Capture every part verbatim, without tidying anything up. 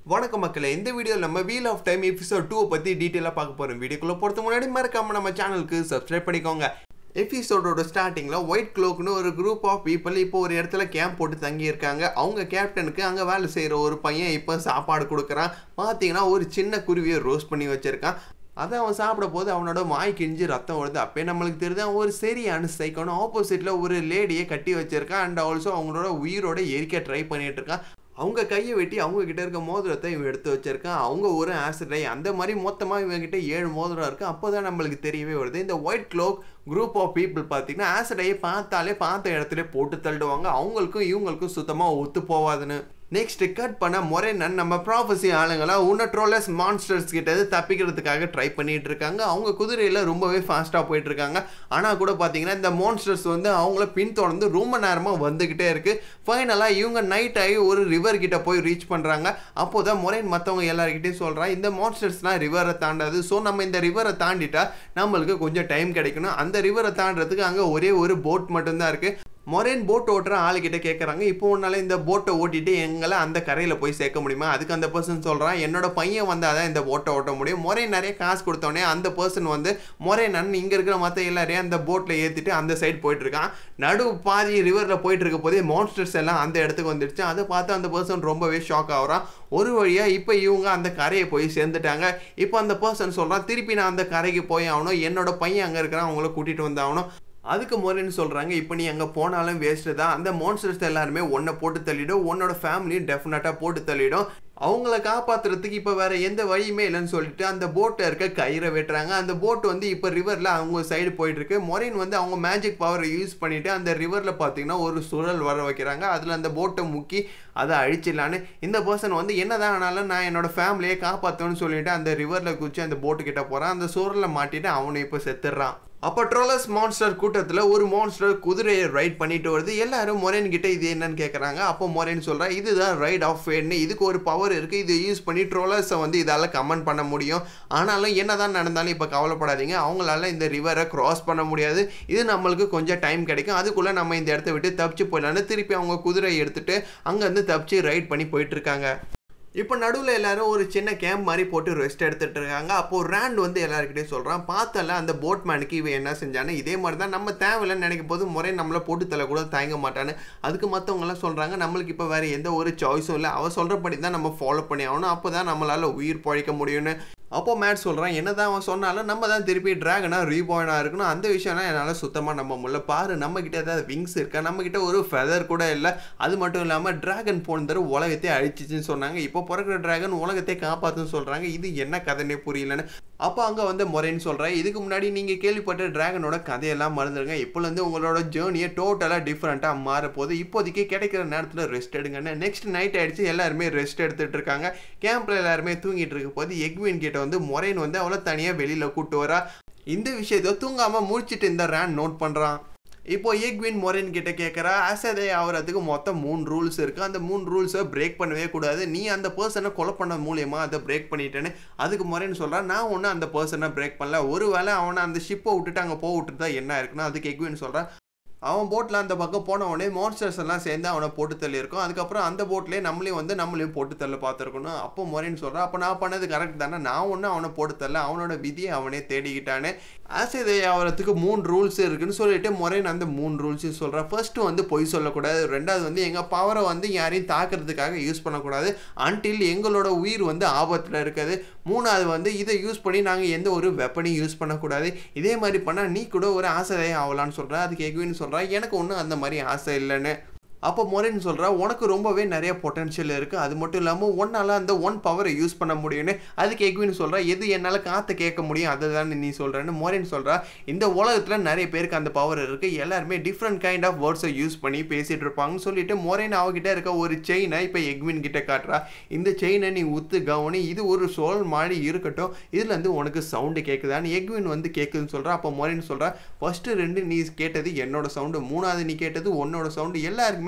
வணக்கம் மக்களே, இந்த வீடியோவில் நம்ம wheel of time episode two பற்றி டீட்டெயிலாக பார்க்க போகிறோம். வீடியோக்குள்ளே போகிறது முன்னாடி மறக்காம நம்ம சேனலுக்கு சப்ஸ்கிரைப் பண்ணிக்கோங்க. எபிசோடோட ஸ்டார்டிங்கில் ஒயிட் க்ளோக்னு ஒரு குரூப் ஆஃப் பீப்புள் இப்போ ஒரு இடத்துல கேம்ப் போட்டு தங்கியிருக்காங்க. அவங்க கேப்டனுக்கு அங்கே வேலை செய்கிற ஒரு பையன் இப்போ சாப்பாடு கொடுக்குறான். பார்த்தீங்கன்னா ஒரு சின்ன குருவியை ரோஸ்ட் பண்ணி வச்சுருக்கான். அதை அவன் சாப்பிட போது அவனோட வாய் கிழிஞ்சு ரத்தம் வருது. அப்போ நம்மளுக்கு தெரியுது ஒரு சரியான சைக்கோன்னு ஆப்போசிட்டில் ஒரு லேடியை கட்டி வச்சிருக்கான். அண்ட் ஆல்சோ அவங்களோட உயிரோட எரிக்க ட்ரை பண்ணிட்டு இருக்கான். அவங்க கையை வெட்டி அவங்க கிட்ட இருக்க மோதிரத்தை இவன் எடுத்து வச்சிருக்கான். அவங்க ஒரு ஆசிடை அந்த மாதிரி மொத்தமாக இவங்ககிட்ட ஏழு மோதிரம் இருக்குது. அப்போ தான் நம்மளுக்கு தெரியவே வருது இந்த white cloak group of people பார்த்தீங்கன்னா ஆசிடையை பார்த்தாலே பார்த்த இடத்துல போட்டு தள்ளுவாங்க. அவங்களுக்கும் இவங்களுக்கும் சுத்தமாக ஒத்து போவாதுன்னு. நெக்ஸ்ட் கட் பண்ண மொரேனன் நம்ம ப்ராஃபஸி ஆளுங்களாம் உன்னட்ரோலஸ் மான்ஸ்டர்ஸ் கிட்ட தப்பிக்கிறதுக்காக ட்ரை பண்ணிட்டு இருக்காங்க. அவங்க குதிரையில் ரொம்பவே ஃபாஸ்ட்டாக போயிட்டு இருக்காங்க. ஆனால் கூட பார்த்தீங்கன்னா இந்த மான்ஸ்டர்ஸ் வந்து அவங்கள பின்தொடர்ந்து ரொம்ப நேரமாக வந்துக்கிட்டே இருக்கு. ஃபைனலாக இவங்க நைட் ஆகி ஒரு ரிவர் கிட்ட போய் ரீச் பண்ணுறாங்க. அப்போ தான் மொரேன் மற்றவங்க எல்லாருக்கிட்டையும் சொல்கிறான் இந்த மான்ஸ்டர்ஸ்லாம் ரிவரை தாண்டாது. ஸோ நம்ம இந்த ரிவரை தாண்டிட்டா நம்மளுக்கு கொஞ்சம் டைம் கிடைக்கணும். அந்த ரிவரை தாண்டறதுக்கு அங்கே ஒரே ஒரு போட் மட்டும்தான் இருக்குது. மொரேன் போட் ஓட்டுற ஆளுக்கிட்ட கேட்குறாங்க, இப்போ உன்னால இந்த போட்டை ஓட்டிட்டு எங்களை அந்த கரையில் போய் சேர்க்க முடியுமா? அதுக்கு அந்த பர்சன் சொல்கிறான், என்னோட பையன் வந்தால் தான் இந்த போட்டை ஓட்ட முடியும். மொரேன் நிறைய காசு கொடுத்தோடனே அந்த பர்சன் வந்து மொரேனன் இங்கே இருக்கிற மற்ற எல்லாரையும் அந்த போட்டில் ஏற்றிட்டு அந்த சைடு போயிட்டுருக்கான். நடு பாதி ரிவரில் போயிட்டு இருக்க போதே மான்ஸ்டர்ஸ் எல்லாம் அந்த இடத்துக்கு வந்துடுச்சு. அதை பார்த்து அந்த பர்சன் ரொம்பவே ஷாக் ஆகுறான். ஒரு வழியாக இப்போ இவங்க அந்த கரையை போய் சேர்ந்துட்டாங்க. இப்போ அந்த பர்சன் சொல்கிறான், திருப்பி நான் அந்த கரைக்கு போய் ஆகணும், என்னோட பையன் அங்கே இருக்கிறான், அவங்கள கூட்டிகிட்டு வந்து ஆகணும். அதுக்கு மொரேன்னு சொல்கிறாங்க, இப்போ நீ அங்கே போனாலும் வேஸ்ட்டு தான். அந்த மான்ஸ்டர்ஸ் எல்லாருமே ஒன்றை போட்டு தள்ளிடும், உன்னோட ஃபேமிலியும் டெஃபினட்டாக போட்டு தள்ளிடும். அவங்கள காப்பாற்றுறதுக்கு இப்போ வேறு எந்த வழியுமே இல்லைன்னு சொல்லிட்டு அந்த போட்டை இருக்க கயிறை வெட்டுறாங்க. அந்த போட்டு வந்து இப்போ ரிவரில் அவங்க சைடு போயிட்டுருக்கு. மொரேன் வந்து அவங்க மேஜிக் பவரை யூஸ் பண்ணிவிட்டு அந்த ரிவரில் பார்த்தீங்கன்னா ஒரு சுழல் வர வைக்கிறாங்க. அதில் அந்த போட்டை முக்கி அதை அழிச்சிடலான்னு இந்த பர்சன் வந்து என்ன தான் ஆனாலும் நான் என்னோட ஃபேமிலியை காப்பாற்றணும்னு சொல்லிட்டு அந்த ரிவரில் குச்சி அந்த போட்டுக்கிட்ட போகிறான். அந்த சுழலில் மாட்டிட்டு அவனை இப்போ செத்துடுறான். அப்போ ட்ரோலஸ் மான்ஸ்டர் கூட்டத்தில் ஒரு மான்ஸ்டர் குதிரையை ரைட் பண்ணிட்டு வருது. எல்லாரும் மொரேன் கிட்ட இது என்னன்னு கேட்குறாங்க. அப்போ மொரேன் சொல்கிறா, இதுதான் ரைட் ஆஃப் ஃபேட்னு, இதுக்கு ஒரு பவர் இருக்குது, இதை யூஸ் பண்ணி ட்ரோலஸை வந்து இதால் கமெண்ட் பண்ண முடியும். ஆனாலும் என்ன தான் நடந்தாலும் இப்போ கவலைப்படாதீங்க, அவங்களால இந்த ரிவரை க்ராஸ் பண்ண முடியாது. இது நம்மளுக்கு கொஞ்சம் டைம் கிடைக்கும், அதுக்குள்ளே நம்ம இந்த இடத்த விட்டு தப்பிச்சு போயிடலான்னு திருப்பி அவங்க குதிரையை எடுத்துகிட்டு அங்கேருந்து தப்பிச்சு ரைட் பண்ணி போயிட்டுருக்காங்க. இப்போ நடுவில் எல்லாரும் ஒரு சின்ன கேம்ப் மாதிரி போட்டு ரெஸ்ட் எடுத்துகிட்டு இருக்காங்க. அப்போது ரேண்ட் வந்து எல்லாருக்கிட்டையும் சொல்கிறான், பார்த்தல அந்த போட்மேனுக்கு இவன் என்ன செஞ்சான்னு இதே மாதிரி தான் நம்ம தேவையில்லைன்னு நினைக்கும் போது முறை நம்மளை போட்டு தலை கூட தயங்க மாட்டான்னு. அதுக்கு மற்றவங்களாம் சொல்கிறாங்க, நம்மளுக்கு இப்போ வேறு எந்த ஒரு சாய்ஸும் இல்லை, அவள் சொல்கிறபடி தான் நம்ம ஃபாலோ பண்ணி ஆகணும், அப்போ தான் நம்மளால் உயிர் பழைக்க முடியும்னு. அப்போ மேட் சொல்கிறான், என்ன தான் அவன் சொன்னாலும் நம்ம தான் திருப்பி ட்ராகனாக ரீபாயினாக இருக்கணும். அந்த விஷயம்லாம் என்னால் சுத்தமாக நம்ப முடியல. பாரு, நம்மக்கிட்ட ஏதாவது விங்ஸ் இருக்கா, நம்மக்கிட்ட ஒரு ஃபெதர் கூட இல்லை. அது மட்டும் இல்லாமல் ட்ராகன் போன தடவை உலகத்தை அழிச்சிச்சின்னு சொன்னாங்க, இப்போ பிறக்கிற ட்ராகன் உலகத்தை காப்பாற்றுன்னு சொல்கிறாங்க. இது என்ன கதைன்னே புரியலன்னு. அப்போ அங்கே வந்து மொரேன்னு சொல்கிறேன், இதுக்கு முன்னாடி நீங்கள் கேள்விப்பட்ட ட்ராகனோட கதையெல்லாம் மறந்துடுங்க, இப்போலேருந்து உங்களோட ஜேர்னியை டோட்டலாக டிஃப்ரெண்ட்டாக மாறப்போகுது. இப்போதைக்கு கிடைக்கிற நேரத்தில் ரெஸ்ட் எடுங்கன்னு. நெக்ஸ்ட் நைட் ஆகிடுச்சு, எல்லாருமே ரெஸ்ட் எடுத்துகிட்டு இருக்காங்க. கேம்பில் எல்லாருமே தூங்கிட்டு இருக்க போது எக்வின் கிட்ட வந்து மொரேன் வந்து அவளை தனியாக வெளியில் கூப்பிட்டு வரா. இந்த விஷயத்தை தூங்காமல் முடிச்சுட்டு இந்த ரேண்ட் நோட் பண்ணுறான். இப்போ எக்வின் மொரேன் கிட்ட கேட்குறா, அசதே ஆகிறதுக்கு மொத்தம் மூணு ரூல்ஸ் இருக்குது, அந்த மூணு ரூல்ஸை பிரேக் பண்ணவே கூடாது, நீ அந்த பர்சனை கொலை பண்ண மூலியமாக அதை பிரேக் பண்ணிட்டேன்னு. அதுக்கு மொரேன் சொல்கிறான், நான் ஒன்றும் அந்த பர்சனை பிரேக் பண்ணல, ஒரு வேளை அவனை அந்த ஷிப்பை விட்டுட்டு அங்கே போக விட்டுட்டு தான் என்ன இருக்குன்னா. அதுக்கு எக்வின் சொல்கிறான், அவன் போட்டில் அந்த பக்கம் போன உடனே மான்ஸ்டர்ஸ் எல்லாம் சேர்ந்து அவனை போட்டு தள்ளி இருக்கும், அதுக்கப்புறம் அந்த போட்லேயே நம்மளையும் வந்து நம்மளையும் போட்டு தள்ள பார்த்துருக்கணும். அப்போ மொரேன்னு சொல்கிறான், அப்போ நான் பண்ணது கரெக்ட் தானே, நான் ஒன்றும் அவனை போட்டு தள்ள, அவனோட விதியை அவனே தேடிக்கிட்டானே. ஆசைதை ஆகிறதுக்கு மூணு ரூல்ஸ் இருக்குன்னு சொல்லிட்டு மொரேன் அந்த மூணு ரூல்ஸையும் சொல்கிறான். ஃபர்ஸ்ட்டு வந்து பொய் சொல்லக்கூடாது, ரெண்டாவது வந்து எங்கள் பவரை வந்து யாரையும் தாக்குறதுக்காக யூஸ் பண்ணக்கூடாது அன்டில் எங்களோட உயிர் வந்து ஆபத்தில் இருக்குது, மூணாவது வந்து இதை யூஸ் பண்ணி நாங்கள் எந்த ஒரு வெப்பனையும் யூஸ் பண்ணக்கூடாது, இதே மாதிரி பண்ணால் நீ கூட ஒரு ஆசைதை ஆகலான்னு சொல்கிறேன். அதுக்கு எக்வின்னு சொல்கிறேன், எனக்கு ஒன்றும் அந்த மாதிரி ஆசை இல்லைன்னு. அப்போ மொரேன் சொல்கிறா, உனக்கு ரொம்பவே நிறைய பொட்டன்ஷியல் இருக்குது, அது மட்டும் இல்லாமல் ஒன்னால் அந்த ஒன் பவரை யூஸ் பண்ண முடியும்னு. அதுக்கு எக்வின் சொல்கிறா, எது என்னால் காற்று கேட்க முடியும் அதை தானே நீ சொல்கிறேன்னு. மொரேன் சொல்கிறா, இந்த உலகத்தில் நிறைய பேருக்கு அந்த பவர் இருக்குது, எல்லாருமே டிஃப்ரெண்ட் கைண்ட் ஆஃப் வேர்ட்ஸை யூஸ் பண்ணி பேசிகிட்டு இருப்பாங்கன்னு சொல்லிட்டு மொரேன் அவகிட்ட இருக்க ஒரு செயினை இப்போ எக்வின் கிட்ட காட்டுறா. இந்த செயினை நீ உத்து கவனி, இது ஒரு சோல் மாதிரி இருக்கட்டும், இதுலேருந்து உனக்கு சவுண்டு கேட்குதான்னு. எக்வின் வந்து கேட்குதுன்னு சொல்கிறா. அப்போ மொரேன் சொல்கிறா, ஃபஸ்ட்டு ரெண்டு நீ கேட்டது என்னோட சவுண்டு, மூணாவது நீ கேட்டது உன்னோட சவுண்டு, எல்லாருக்குமே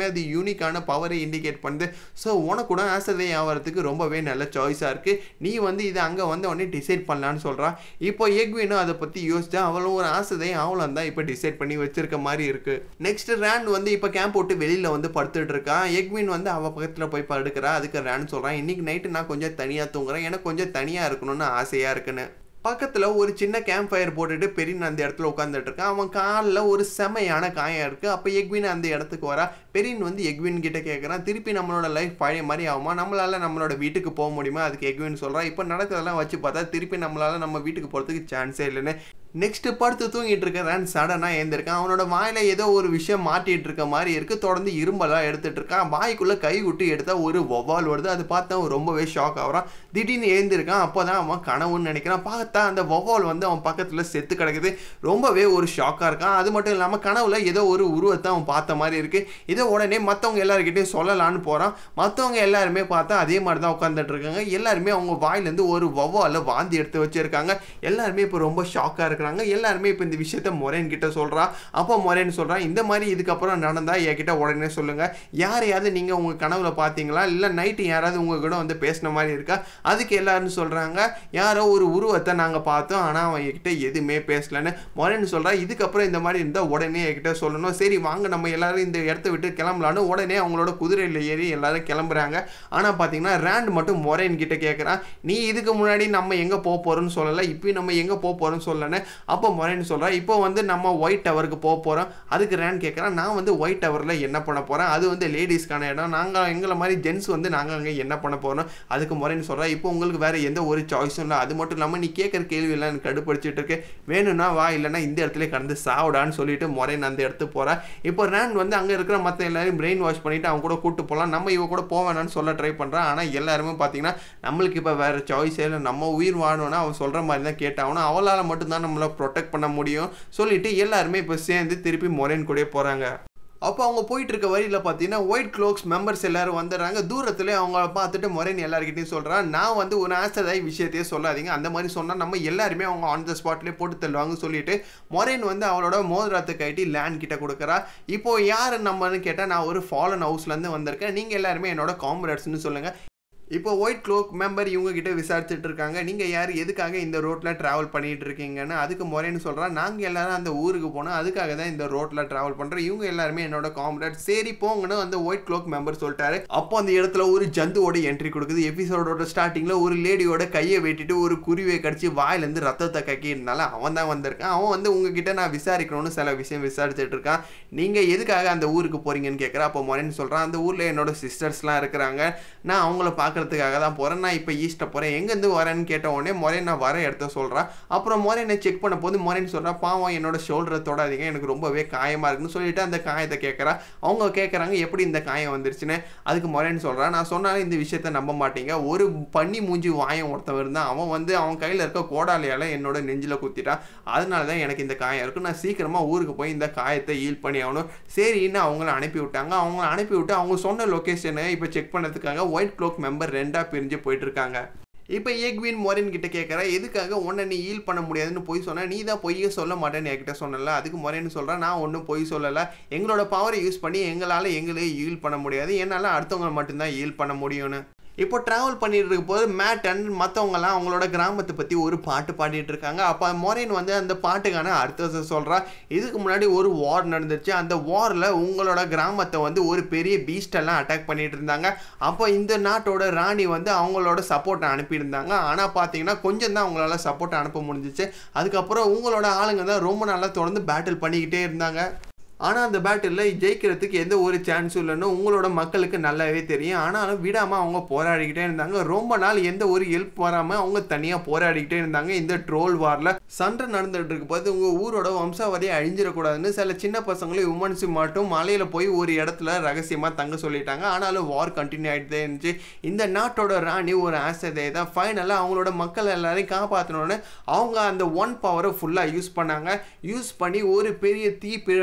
அது யூனிக்கான பவரை இண்டிகேட் பண்ணுது. ஸோ உனக்கு கூட ஆசதை ஆகிறதுக்கு ரொம்பவே நல்ல சாய்ஸாக இருக்குது. நீ வந்து இதை அங்கே வந்த உடனே டிசைட் பண்ணலான்னு சொல்கிறான். இப்போ எக்வினும் அதை பற்றி யோசிச்சா அவளும் ஒரு ஆசதை அவளும் தான் இப்போ டிசைட் பண்ணி வச்சிருக்க மாதிரி இருக்குது. நெக்ஸ்ட் ரேண்ட் வந்து இப்போ கேம்ப் போட்டு வெளியில் வந்து படுத்துட்டு இருக்கான். எக்வின் வந்து அவள் பக்கத்தில் போய் படுக்கிறா. அதுக்கு ரேண்ட் சொல்கிறான், இன்னைக்கு நைட்டு நான் கொஞ்சம் தனியாக தூங்குறேன், எனக்கு கொஞ்சம் தனியாக இருக்கணும்னு ஆசையாக இருக்குன்னு. பக்கத்தில் ஒரு சின்ன கேம்ப் ஃபயர் போட்டுட்டு பெரின் அந்த இடத்துல உட்காந்துட்டு இருக்கான். அவன் காலில் ஒரு செமையான காயம் இருக்குது. அப்போ எக்வின் அந்த இடத்துக்கு வரா. பெரின் வந்து எக்வின் கிட்ட கேட்குறான், திருப்பி நம்மளோட லைஃப் பழைய மாதிரி ஆகுமா, நம்மளால் நம்மளோட வீட்டுக்கு போக முடியுமா? அதுக்கு எக்வின் சொல்கிறான், இப்போ நடக்கிறதெல்லாம் வச்சு பார்த்தா திருப்பி நம்மளால் நம்ம வீட்டுக்கு போகிறதுக்கு சான்ஸே இல்லைன்னு. நெக்ஸ்ட் படுத்து தூங்கிட்டு இருக்கிறான். சடனாக எழுந்திருக்கான். அவனோட வாயில ஏதோ ஒரு விஷயம் மாட்டிட்டு இருக்க மாதிரி இருக்கு. தொடர்ந்து இரும்பெல்லாம் எடுத்துட்டு இருக்கான். வாய்க்குள்ள கை விட்டு எடுத்தா ஒரு வௌவால் வருது. அது பார்த்து அவன் ரொம்பவே ஷாக் ஆகுறான். திடீர்னு எழுந்திருக்கான். அப்போதான் அவன் கனவுன்னு நினைக்கிறான். பார்த்தா அந்த வௌவால் வந்து அவன் பக்கத்துல செத்து கிடக்குது. ரொம்பவே ஒரு ஷாக்கா இருக்கான். அது மட்டும் இல்லாமல் கனவுல ஏதோ ஒரு உருவத்தை அவன் பார்த்த மாதிரி இருக்கு. இதை உடனே மற்றவங்க எல்லாருக்கிட்டையும் சொல்லலான்னு போறான். மற்றவங்க எல்லாருமே பார்த்தா அதே மாதிரி தான் உட்காந்துட்டு இருக்காங்க. எல்லாருமே அவங்க வாயிலேருந்து ஒரு வௌவால வாந்தி எடுத்து வச்சிருக்காங்க. எல்லாருமே இப்போ ரொம்ப ஷாக்கா இருக்கு. எல்லாருமே இப்போ இந்த விஷயத்த மொரேன் கிட்ட சொல்றா. அப்போ மொரேன் சொல்றான், இந்த மாதிரி இதுக்கப்புறம் நடந்தா என்கிட்ட உடனே சொல்லுங்க. யாரையாவது நீங்க உங்க கனவுல பாத்தீங்களா, இல்ல நைட்டு யாராவது உங்க கூட வந்து பேசின மாதிரி இருக்கா? அதுக்கு எல்லாரும் சொல்றாங்க, யாரோ ஒரு உருவத்தை நாங்க பார்த்தோம், ஆனா அவன் என்கிட்ட எதுவுமே பேசலன்னு. மொரேன் சொல்றா, இதுக்கப்புறம் இந்த மாதிரி இருந்தா உடனே என்கிட்ட சொல்லணும். சரி வாங்க நம்ம எல்லாரும் இந்த இடத்த விட்டு கிளம்பலான்னு உடனே அவங்களோட குதிரையில ஏறி எல்லாரும் கிளம்புறாங்க. ஆனா பாத்தீங்கன்னா ரேண்ட் மட்டும் மொரேன் கிட்ட கேட்கறான், நீ இதுக்கு முன்னாடி நம்ம எங்க போக போறோம்னு சொல்லல, இப்போ நம்ம எங்க போக போறோம்னு சொல்லன்னு. அப்போ மொரேன் சொல்கிறா, இப்போ வந்து நம்ம ஒயிட் டவருக்கு போக போகிறோம். அதுக்கு ரேண்ட் கேட்குறான், நான் வந்து ஒயிட் டவரில் என்ன பண்ண போகிறேன், அது வந்து லேடிஸ்க்கான இடம், நாங்கள் எங்களை மாதிரி ஜென்ஸ் வந்து நாங்கள் அங்கே என்ன பண்ண போகிறோம். அதுக்கு மொரேன் சொல்கிறா, இப்போ உங்களுக்கு வேறு எந்த ஒரு சாய்ஸும் இல்லை, அது மட்டும் இல்லாமல் நீ கேட்குற கேள்வியெல்லாம் எனக்கு கடுப்படிச்சிட்டு இருக்கு, வேணும்னா வா, இல்லைனா இந்த இடத்துல கடந்து சாவிடான்னு சொல்லிட்டு மொரேன் அந்த இடத்துக்கு போகிறா. இப்போ ரேண்ட் வந்து அங்கே இருக்கிற மற்ற எல்லாரையும் பிரெயின் வாஷ் பண்ணிவிட்டு அவங்க கூட கூப்பிட்டு போகலாம், நம்ம இவ கூட போவேனான்னு சொல்ல ட்ரை பண்ணுறான். ஆனால் எல்லாருமே பார்த்தீங்கன்னா நம்மளுக்கு இப்போ வேறு சாய்ஸே இல்லை, நம்ம உயிர் வாழணும்னா அவன் சொல்கிற மாதிரி தான் கேட்டாகணும், அவளால் மட்டும்தான் நம்மளை ப்ரொடெக்ட் பண்ண முடியும் சொல்லிட்டு எல்லாருமே இப்போ சேர்ந்து திருப்பி மொரேன் கூட போகிறாங்க. அப்போ அவங்க போயிட்டு இருக்க வழியில் பார்த்தீங்கன்னா ஒயிட் க்ளோக்ஸ் மெம்பர்ஸ் எல்லாரும் வந்துடுறாங்க. தூரத்துல அவங்க பார்த்துட்டு மொரேன் எல்லாருக்கிட்டையும் சொல்கிறான், நான் வந்து ஒரு ஆசதாய் விஷயத்தையே சொல்லாதீங்க, அந்த மாதிரி சொன்னால் நம்ம எல்லாருமே அவங்க ஆன் த ஸ்பாட்லேயே போட்டு தள்ளுவாங்க சொல்லிட்டு மொரேன் வந்து அவளோட மோதிரத்தை கட்டி லேண்ட் கிட்ட கொடுக்குறா. இப்போ யார் நம்மன்னு கேட்டால், நான் ஒரு ஃபாலன் ஹவுஸ்லேருந்து வந்திருக்கேன், நீங்கள் எல்லாருமே என்னோட காம்ரேட்ஸ்னு சொல்லுங்கள். இப்போ ஒயிட் க்ளோக் மெம்பர் இவங்க கிட்ட விசாரிச்சுட்டு இருக்காங்க, நீங்கள் யார், எதுக்காக இந்த ரோட்டில் ட்ராவல் பண்ணிட்டு இருக்கீங்கன்னு. அதுக்கு மொரேன்னு சொல்கிறான், நாங்கள் எல்லாரும் அந்த ஊருக்கு போனோம், அதுக்காக தான் இந்த ரோட்டில் ட்ராவல் பண்ணுறோம், இவங்க எல்லாருமே என்னோட காம்ரேட், சரி போங்கன்னு அந்த ஒயிட் க்ளோக் மெம்பர் சொல்லிட்டாரு. அப்போ அந்த இடத்துல ஒரு ஜந்துவோட என்ட்ரி கொடுக்குது. எபிசோடோட ஸ்டார்டிங்கில் ஒரு லேடியோட கையை வெட்டிட்டு ஒரு குருவியை கடிச்சு வாயிலேருந்து ரத்தத்தை கக்கினால அவன் தான் வந்திருக்கான். அவன் வந்து உங்ககிட்ட நான் விசாரிக்கணும்னு சில விஷயம் விசாரிச்சுட்டு இருக்கான். நீங்கள் எதுக்காக அந்த ஊருக்கு போகிறீங்கன்னு கேட்குறா. அப்போ மொரேன்னு சொல்கிறான், அந்த ஊரில் என்னோட சிஸ்டர்ஸ்லாம் இருக்கிறாங்க, நான் அவங்கள பார்க்க பார்க்கறதுக்காக தான் போகிறேன், நான் இப்போ ஈஸ்ட்டை போகிறேன், எங்கேருந்து வரேன்னு கேட்ட உடனே மொரேன் நான் வர இடத்த சொல்கிறான். அப்புறம் மொரேனை செக் பண்ண போது மொரேன் சொல்கிறா, பாவம் என்னோட ஷோல்டரை தொடாதீங்க, எனக்கு ரொம்பவே காயமாக இருக்குன்னு சொல்லிட்டு அந்த காயத்தை கேட்குறா. அவங்க கேட்குறாங்க, எப்படி இந்த காயம் வந்துருச்சுன்னு. அதுக்கு மொரேன் சொல்கிறான், நான் சொன்னாலும் இந்த விஷயத்த நம்ப மாட்டீங்க, ஒரு பண்ணி மூஞ்சி வாயம் ஒருத்தன் இருந்தான், அவன் வந்து அவன் கையில் இருக்க கோடாலியால் என்னோட நெஞ்சில் குத்திட்டான், அதனால தான் எனக்கு இந்த காயம் இருக்கும், நான் சீக்கிரமாக ஊருக்கு போய் இந்த காயத்தை ஹீல் பண்ணி ஆகணும். சரின்னு அவங்கள அனுப்பி விட்டாங்க. அவங்கள அனுப்பி விட்டு அவங்க சொன்ன லொக்கேஷனை இப்போ செக் பண்ணதுக்காக ஒயிட் க்ளோக் மெம்பர் ரெண்டா பிரிஞ்சு போயிட்டு இருக்காங்க. இப்போ எக்வின் மொரேன் கிட்ட கேட்குறா, எதுக்காக உன்னை நீ ஹீல் பண்ண முடியாதுன்னு போய் சொன்ன, நீ தான் பொய்யே சொல்ல மாட்டேன்னு என்கிட்ட சொன்னல. அதுக்கு மொரேன்னு சொல்கிறேன், நான் ஒன்றும் பொய் சொல்லலை, எங்களோட பவரை யூஸ் பண்ணி எங்களால் எங்களே ஹீல் பண்ண முடியாது, என்னால் அடுத்தவங்க மட்டும்தான் ஹீல் பண்ண முடியும்னு. இப்போ ட்ராவல் பண்ணிட்டு இருக்க போது மேட் அண்ட் மற்றவங்கலாம் அவங்களோட கிராமத்தை பற்றி ஒரு பாட்டு பாடிட்டு இருக்காங்க. அப்போ மொரேன் வந்து அந்த பாட்டுக்கான அர்த்தத்தை சொல்கிறா. இதுக்கு முன்னாடி ஒரு வார் நடந்துச்சு, அந்த வாரில் உங்களோட கிராமத்தை வந்து ஒரு பெரிய பீஸ்டெல்லாம் அட்டாக் பண்ணிட்டு இருந்தாங்க. அப்போ இந்த நாட்டோட ராணி வந்து அவங்களோட சப்போர்ட்டை அனுப்பியிருந்தாங்க. ஆனால் பார்த்தீங்கன்னா கொஞ்சம் தான் அவங்களால சப்போர்ட்டை அனுப்ப முடிஞ்சிச்சு. அதுக்கப்புறம் உங்களோட ஆளுங்க தான் ரொம்ப நாளாக தொடர்ந்து பேட்டில் பண்ணிக்கிட்டே இருந்தாங்க. ஆனால் அந்த பேட்டிலில் ஜெயிக்கிறதுக்கு எந்த ஒரு சான்ஸும் இல்லைன்னு உங்களோட மக்களுக்கு நல்லாவே தெரியும். ஆனாலும் விடாமல் அவங்க போராடிக்கிட்டே இருந்தாங்க. ரொம்ப நாள் எந்த ஒரு ஹெல்ப் வராமல் அவங்க தனியாக போராடிக்கிட்டே இருந்தாங்க. இந்த ட்ரோல் வாரில் சண்டை நடந்துகிட்டு இருக்கு போது உங்கள் ஊரோட வம்சாவளியை அழிஞ்சிடக்கூடாதுன்னு சில சின்ன பசங்களையும் உமன்ஸு மட்டும் மலையில் போய் ஒரு இடத்துல ரகசியமாக தங்க சொல்லிட்டாங்க. ஆனாலும் வார் கண்டினியூ ஆகிட்டே இருந்துச்சு. இந்த நாட்டோட ராணி ஒரு ஆசையை தான் ஃபைனலாக அவங்களோட மக்கள் எல்லாரையும் காப்பாற்றணுன்னு அவங்க அந்த ஒன் பவரை ஃபுல்லாக யூஸ் பண்ணாங்க. யூஸ் பண்ணி ஒரு பெரிய தீ பிழம்பை யூஸ்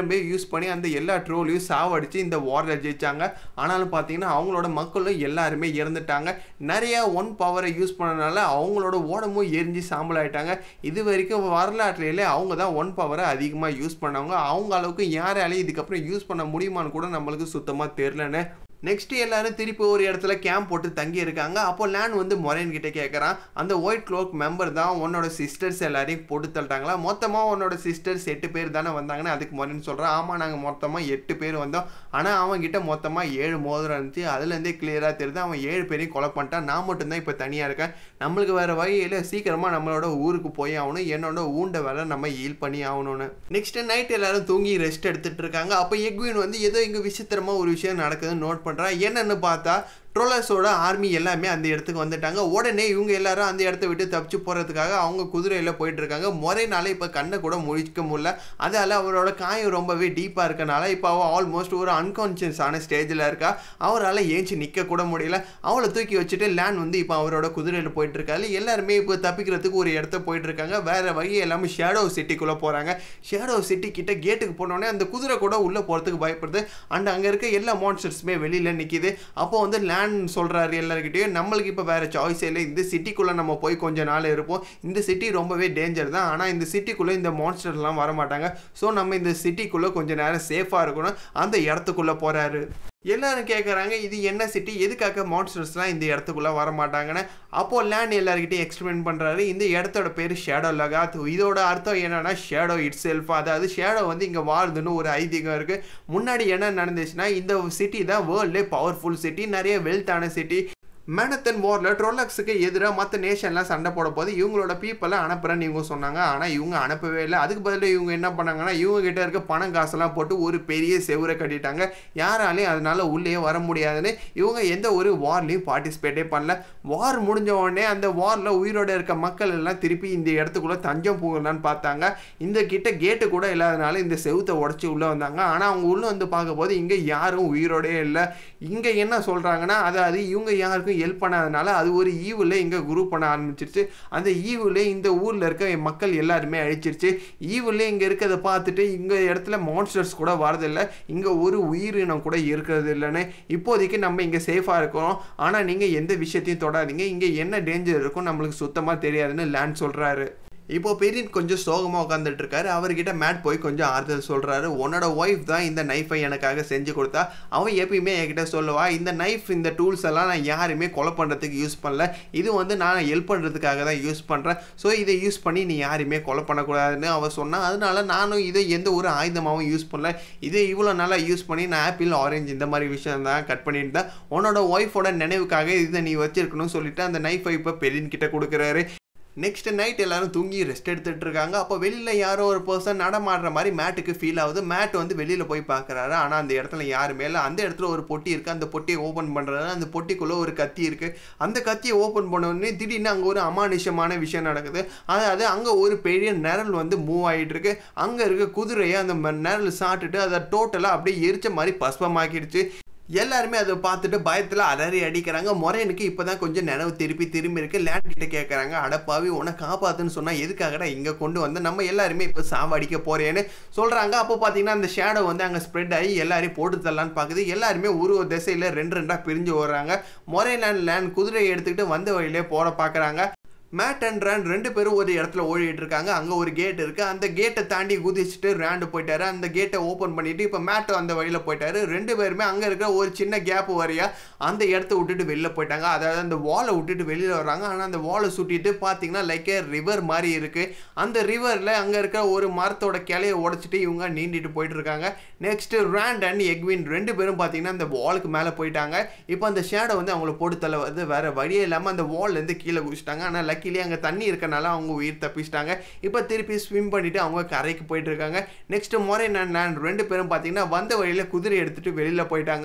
யூஸ் பண்ணி அந்த எல்லா ட்ரோலையும் சாவடிச்சு இந்த வாரில் ஜெயிச்சாங்க. ஆனாலும் பார்த்தீங்கன்னா அவங்களோட மக்களும் எல்லாருமே இறந்துட்டாங்க. நிறைய ஒன் பவரை யூஸ் பண்ணனால அவங்களோட உடம்பும் எரிஞ்சு சாம்பல் ஆயிட்டாங்க. இது வரைக்கும் வரலாற்றிலே அவங்க தான் ஒன் பவரை அதிகமாக யூஸ் பண்ணவங்க. அவங்க அளவுக்கு யாராலையும் இதுக்கப்புறம் யூஸ் பண்ண முடியுமான்னு கூட நம்மளுக்கு சுத்தமாக தெரிலன்னு. நெக்ஸ்ட் எல்லாரும் திருப்பி ஒரு இடத்துல கேம்ப் போட்டு தங்கி இருக்காங்க. அப்போ லேன் வந்து மொரைன் கிட்ட கேட்குறான், அந்த ஒயிட் க்ளோக் மெம்பர் தான் உன்னோட சிஸ்டர்ஸ் எல்லாரையும் போட்டு தள்ளிட்டாங்களா? மொத்தமாக உன்னோட சிஸ்டர்ஸ் எட்டு பேர் தானே வந்தாங்கன்னு அதுக்கு மொரைன் சொல்கிறான். ஆமாம், நாங்கள் மொத்தமாக எட்டு பேர் வந்தோம். ஆனால் அவன்கிட்ட மொத்தமாக ஏழு மோதிரம் இருந்துச்சு. அதுலேருந்தே கிளியராக தெரியுது அவன் ஏழு பேரையும் கொலை பண்ணிட்டான். நான் மட்டும்தான் இப்போ தனியாக இருக்கேன். நம்மளுக்கு வேறு வழியில் சீக்கிரமாக நம்மளோட ஊருக்கு போய் ஆகணும். என்னோட ஊண்ட வேலை நம்ம ஹீல் பண்ணி ஆகணும்னு. நெக்ஸ்ட் நைட் எல்லாரும் தூங்கி ரெஸ்ட் எடுத்துட்டு இருக்காங்க. அப்போ எக்வின் வந்து ஏதோ இங்கே விசித்திரமாக ஒரு விஷயம் நடக்குதுன்னு நோட் பண்ணுறான். என்னன்னு பார்த்தா ட்ரோலர்ஸோட ஆர்மி எல்லாமே அந்த இடத்துக்கு வந்துட்டாங்க. உடனே இவங்க எல்லாரும் அந்த இடத்த விட்டு தப்பிச்சு போகிறதுக்காக அவங்க குதிரையில் போயிட்டு இருக்காங்க. முறைனால இப்போ கண்ணை கூட முழிக்க முடியல. அதால் அவரோட காயம் ரொம்பவே டீப்பாக இருக்கனால இப்போ அவள் ஆல்மோஸ்ட் ஒரு அன்கான்ஷியஸான ஸ்டேஜில் இருக்கா. அவரால் ஏஞ்சி நிற்க கூட முடியல. அவளை தூக்கி வச்சுட்டு லேன் வந்து இப்போ அவரோட குதிரையில் போயிட்டு இருக்காரு. எல்லாருமே இப்போ தப்பிக்கிறதுக்கு ஒரு இடத்த போயிட்டு இருக்காங்க. வேற வழி எல்லாமே ஷேடோ சிட்டிக்குள்ளே போகிறாங்க. ஷேடோ சிட்டி கிட்ட கேட்டுக்கு போனோடனே அந்த குதிரை கூட உள்ளே போகிறதுக்கு பயப்படுது. அண்ட் அங்கே இருக்க எல்லா மான்ஸ்டர்ஸுமே வெளியில் நிற்கிது. அப்போ வந்து லேன் சொல்றாரு எல்லார்கிட்டயும், நம்மளுக்கு இப்போ வேற சாய்ஸ் இல்லை. இந்த சிட்டிக்குள்ள நம்ம போய் கொஞ்ச நாள் இருப்போம். இந்த சிட்டி ரொம்பவே டேஞ்சர் தான். ஆனால் இந்த சிட்டிக்குள்ள இந்த மான்ஸ்டர்லாம் வர மாட்டாங்க. ஸோ நம்ம இந்த சிட்டிக்குள்ள கொஞ்ச நேரம் சேஃபா இருக்கணும். அந்த இடத்துக்குள்ள போறாரு. எல்லாரும் கேட்குறாங்க, இது என்ன சிட்டி, எதுக்காக மான்ஸ்டர்ஸ்லாம் இந்த இடத்துக்குள்ளே வர மாட்டாங்கன்னு. அப்போது லேண்ட் எல்லாருக்கிட்டையும் எக்ஸ்பிளைன் பண்ணுறாரு. இந்த இடத்தோட பேர் ஷேடோ லகாத். இதோட அர்த்தம் என்னன்னா ஷேடோ இட் செல்ஃப். அதாவது ஷேடோ வந்து இங்கே வாழுதுன்னு ஒரு ஐதீகம் இருக்குது. முன்னாடி என்ன நடந்துச்சுன்னா இந்த சிட்டி தான் வேர்ல்ட்லே பவர்ஃபுல் சிட்டி, நிறைய வெல்த்தான சிட்டி. மேனத்தன் வாரில் ட்ரோலக்ஸுக்கு எதிராக மற்ற நேஷன்லாம் சண்டை போட போது இவங்களோட பீப்புளை அனுப்புகிறேன்னு இவங்க சொன்னாங்க. ஆனால் இவங்க அனுப்பவே இல்லை. அதுக்கு பதில் இவங்க என்ன பண்ணாங்கன்னா இவங்க கிட்ட இருக்க பணம் காசெல்லாம் போட்டு ஒரு பெரிய செவரை கட்டிட்டாங்க. யாராலையும் அதனால உள்ளே வர முடியாதுன்னு இவங்க எந்த ஒரு வார்லையும் பார்ட்டிசிபேட்டே பண்ணல. வார் முடிஞ்ச உடனே அந்த வாரில் உயிரோட இருக்க மக்கள் எல்லாம் திருப்பி இந்த இடத்துக்குள்ளே தஞ்சம் போகலான்னு பார்த்தாங்க. இந்த கிட்ட கேட்டு கூட இல்லாதனால இந்த செவுத்தை உடச்சி உள்ளே வந்தாங்க. ஆனால் அவங்க உள்ளே வந்து பார்க்க போது இங்கே யாரும் உயிரோடே இல்லை. இங்கே என்ன சொல்கிறாங்கன்னா அதாவது இவங்க யாருக்கும் ஹெல்ப் பண்ணாதனால அது ஒரு ஈவில் இங்கே குரூப் பண்ண ஆரம்பிச்சிருச்சு. அந்த ஈவில் இந்த ஊரில் இருக்க மக்கள் எல்லாருமே அழிச்சிருச்சு. ஈவில் இங்கே இருக்கிறத பார்த்துட்டு இங்கே இடத்துல மான்ஸ்டர்ஸ் கூட வரதில்லை, இங்கே ஒரு உயிரினம் கூட இருக்கிறது இல்லைன்னு. இப்போதைக்கு நம்ம இங்கே சேஃபாக இருக்கிறோம். ஆனால் நீங்கள் எந்த விஷயத்தையும் தொடாதீங்க, இங்கே என்ன டேஞ்சர் இருக்கும் நம்மளுக்கு சுத்தமாக தெரியாதுன்னு லேண்ட் சொல்கிறாரு. இப்போ பெரியன் கொஞ்சம் சோகமாக உட்காந்துட்டு இருக்காரு. அவர்கிட்ட மேட் போய் கொஞ்சம் ஆறுதல் சொல்கிறாரு. உன்னோட ஒய்ஃப் தான் இந்த நைஃபை எனக்காக செஞ்சு கொடுத்தா. அவன் எப்பயுமே என்கிட்ட சொல்லுவா, இந்த நைஃப் இந்த டூல்ஸ் எல்லாம் நான் யாருமே கொலை பண்ணுறதுக்கு யூஸ் பண்ணல, இது வந்து நான் ஹெல்ப் பண்ணுறதுக்காக தான் யூஸ் பண்ணுறேன். ஸோ இதை யூஸ் பண்ணி நீ யாருமே கொலை பண்ணக்கூடாதுன்னு அவன் சொன்னான். அதனால நானும் இதை எந்த ஒரு ஆயுதமாகவும் யூஸ் பண்ணல. இதை இவ்வளோ நாளாக யூஸ் பண்ணி நான் ஆப்பிள் ஆரஞ்சு இந்த மாதிரி விஷயம் தான் கட் பண்ணியிருந்தேன். உன்னோட ஒய்ஃபோட நினைவுக்காக இதை நீ வச்சிருக்கணும்னு சொல்லிட்டு அந்த நைஃபை இப்போ பெரியன் கிட்ட கொடுக்குறாரு. நெக்ஸ்ட் நைட் எல்லாரும் தூங்கி ரெஸ்ட் எடுத்துகிட்டு இருக்காங்க. அப்போ வெளியில் யாரோ ஒரு பர்சன் நடமாடுற மாதிரி மேட்டுக்கு ஃபீல் ஆகுது. மேட் வந்து வெளியில் போய் பார்க்குறாரு. ஆனால் அந்த இடத்துல யாருமே இல்லை. அந்த இடத்துல ஒரு பொட்டி இருக்குது. அந்த பொட்டியை ஓப்பன் பண்ணுறாரு. அந்த பொட்டிக்குள்ளே ஒரு கத்தி இருக்குது. அந்த கத்தியை ஓப்பன் பண்ணோடனே திடீர்னு அங்கே ஒரு அமானுஷமான விஷயம் நடக்குது. அதாவது அங்கே ஒரு பெரிய நிரல் வந்து மூவ் ஆகிட்டு இருக்கு. அங்கே இருக்க குதிரையை அந்த நிரல் சாப்பிட்டுட்டு அதை டோட்டலாக அப்படியே எரிச்ச மாதிரி பஸ்பமாக்கிடுச்சு. எல்லாருமே அதை பார்த்துட்டு பயத்தில் அலறி அடிக்கிறாங்க. மொரைனுக்கு இப்போ தான் கொஞ்சம் நினைவு திருப்பி திரும்பி இருக்கு. லேண்ட் கிட்ட கேட்குறாங்க, அடப்பாவி உன்னை காப்பாற்றுன்னு சொன்னால் எதுக்காகடா இங்கே கொண்டு வந்து நம்ம எல்லாருமே இப்போ சாவடிக்க போகிறேன்னு சொல்கிறாங்க. அப்போ பார்த்தீங்கன்னா அந்த ஷேடோ வந்து அங்கே ஸ்ப்ரெட் ஆகி எல்லாரையும் போட்டு தரலான்னு பார்க்குது. எல்லாருமே ஒரு ஒரு திசையில் ரெண்டு ரெண்டாக பிரிஞ்சு ஓடுறாங்க. மொரைன் அண்ட் லேண்ட் குதிரையை எடுத்துக்கிட்டு வந்த வழியிலே போட பார்க்குறாங்க. மேட் அண்ட் ரேண்ட் ரெண்டு பேரும் ஒரு இடத்துல ஓடிட்டு இருக்காங்க. அங்கே ஒரு கேட் இருக்குது. அந்த கேட்டை தாண்டி குதிச்சுட்டு ரேண்டு போயிட்டாரு. அந்த கேட்டை ஓப்பன் பண்ணிவிட்டு இப்போ மேட்டு அந்த வழியில் போயிட்டாரு. ரெண்டு பேருமே அங்கே இருக்கிற ஒரு சின்ன கேப் வரையா அந்த இடத்த விட்டுட்டு வெளியில் போயிட்டாங்க. அதாவது அந்த வாலை விட்டுட்டு வெளியில் வர்றாங்க. ஆனால் அந்த வாலை சுட்டிட்டு பார்த்தீங்கன்னா லைக் ஏ ரிவர் மாதிரி இருக்குது. அந்த ரிவரில் அங்கே இருக்கிற ஒரு மரத்தோட கிளையை உடச்சிட்டு இவங்க நீண்டிட்டு போயிட்டு இருக்காங்க. நெக்ஸ்ட்டு ரேண்ட் அண்ட் எக்வின் ரெண்டு பேரும் பார்த்தீங்கன்னா அந்த வாலுக்கு மேலே போயிட்டாங்க. இப்போ அந்த ஷேடோ வந்து அவங்கள போட்டு தலை வந்து வேறு வழியே இல்லாமல் அந்த வால்லேருந்து கீழே குதிச்சிட்டாங்க. ஆனால் லக்கிலே அங்கே தண்ணி இருக்கனால அவங்க உயிர் தப்பிச்சிட்டாங்க. இப்போ திருப்பி ஸ்விம் பண்ணிட்டு அவங்க கரைக்கு போயிட்டு இருக்காங்க. நெக்ஸ்ட் மொரைன் அண்ட் லேண்ட் ரெண்டு பேரும் பார்த்தீங்கன்னா வந்த வழியில் குதிரை எடுத்துட்டு வெளியில் போயிட்டாங்க.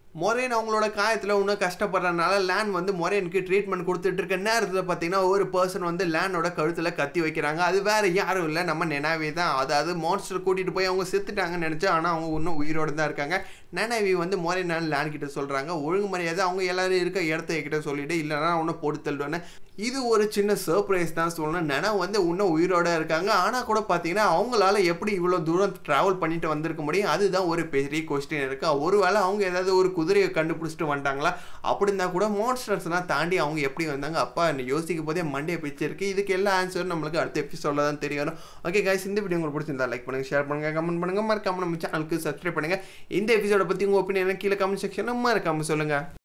மொரேன் அவங்களோட காயத்தில் இன்னும் கஷ்டப்படுறதுனால லேன் வந்து மொரேனுக்கு ட்ரீட்மெண்ட் கொடுத்துட்டு இருக்க நேரத்தில் பார்த்தீங்கன்னா ஒரு பர்சன் வந்து லேனோட கழுத்தில் கத்தி வைக்கிறாங்க. அது வேற யாரும் இல்லை, நம்ம நெனாவி தான். அதாவது மான்ஸ்டர் கூட்டிகிட்டு போய் அவங்க செத்துட்டாங்கன்னு நினச்சா, ஆனால் அவங்க இன்னும் உயிரோடு தான் இருக்காங்க. நெனாவி வந்து மொரேன் லேன் கிட்ட சொல்கிறாங்க, ஒழுங்கு மரியாதை அவங்க எல்லாரும் இருக்க இடத்த கிட்ட சொல்லிட்டு இல்லைனா ஒன்றும் போட்டு தள்ளுவேன்னு. இது ஒரு சின்ன சர்ப்ரைஸ் தான் சொல்லணும். நெனா வந்து இன்னும் உயிரோட இருக்காங்க. ஆனால் கூட பார்த்தீங்கன்னா அவங்களால எப்படி இவ்வளோ தூரம் ட்ராவல் பண்ணிட்டு வந்திருக்க முடியும், அதுதான் ஒரு பெரிய கொஸ்டின் இருக்குது. ஒருவேளை அவங்க ஏதாவது ஒரு குதிரையை கண்டுபிடிச்சிட்டு வந்துட்டாங்களா, அப்படி இருந்தால் கூட மான்ஸ்டர்ஸ்லாம் தாண்டி அவங்க எப்படி வந்தாங்க, அப்பா யோசிக்கும் போதே மண்டையை பிச்சிருக்கு. இதுக்கு எல்லா ஆன்சரும் நம்மளுக்கு அடுத்த எபிசோடில் தான் தெரிய வரும். ஓகே கைஸ், இந்த வீடியோ உங்களுக்கு பிடிச்சிருந்தா லைக் பண்ணுங்கள், ஷேர் பண்ணுங்கள், கமெண்ட் பண்ணுங்கள், மறக்காம நம்ம சேனலுக்கு சப்ஸ்கிரைப் பண்ணுங்கள். இந்த எபிசோட பற்றி உங்கள் ஒப்பீனியன் கீழே கமெண்ட் செக்ஷனில் மறக்காம சொல்லுங்கள்.